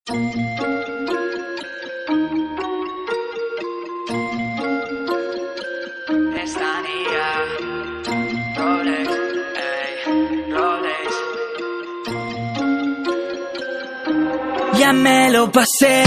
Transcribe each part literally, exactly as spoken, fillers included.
Estaría Rolex, ey, Rolex. Ya me lo pasé,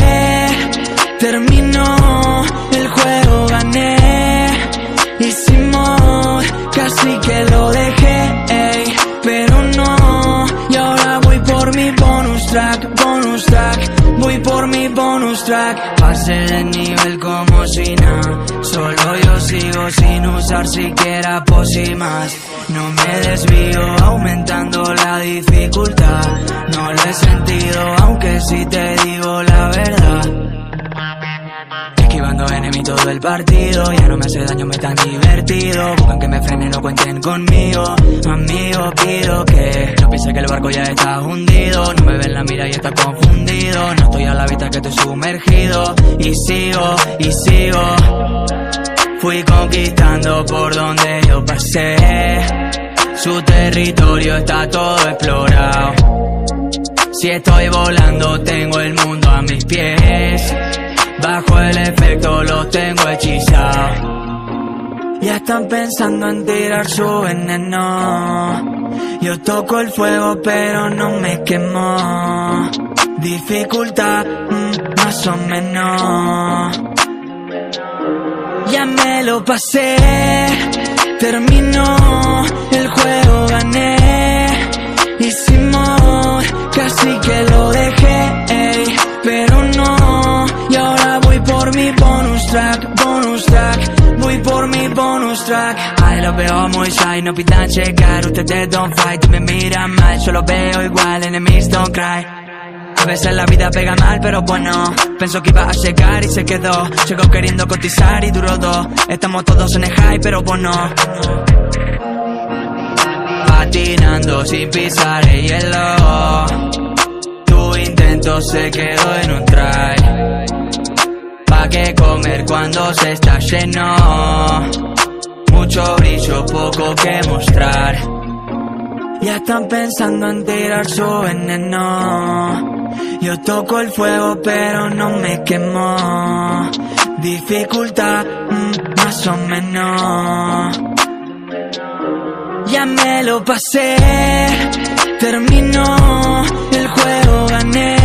terminó el juego, gané. Hicimos casi que lo dejé, ey, pero no. Y ahora voy por mi bonus track, bonus track. Voy por mi bonus track. Pasé de nivel como si nada. Solo yo sigo sin usar siquiera pócimas. No me desvío, aumentando la dificultad. No lo he sentido, aunque sí te digo la verdad. Esquivando enemigos todo el partido. Ya no me hace daño, me tan divertido. Buscan que me frenen, no cuenten conmigo. Amigo, pido que no piense que el barco ya está hundido. No me ven la mira y está confundido. No estoy a la vista que estoy sumergido. Y sigo, y sigo. Fui conquistando por donde yo pasé. Su territorio está todo explorado. Si estoy volando tengo el mundo a mis pies. Bajo el efecto los tengo hechizados. Ya están pensando en tirar su veneno. Yo toco el fuego pero no me quemo. Dificultad, mm, más o menos. Ya me lo pasé, terminó el juego, gané. Hicimos casi que lo dejé, ey, pero no. Y ahora voy por mi bonus track, bonus track. Voy por mi bonus track. Ay, lo veo muy shy, no pidan checar. Ustedes don't fight, me miran mal. Yo lo veo igual, enemies don't cry. A veces la vida pega mal, pero bueno. Pensó que iba a llegar y se quedó. Llegó queriendo cotizar y duró dos. Estamos todos en el high, pero bueno. Patinando sin pisar el hielo. Tu intento se quedó en un try. Pa' qué comer cuando se está lleno. Mucho brillo, poco que mostrar. Ya están pensando en tirar su veneno. Yo toco el fuego pero no me quemo. Dificultad, mm, más o menos. Ya me lo pasé, terminó el juego, gané.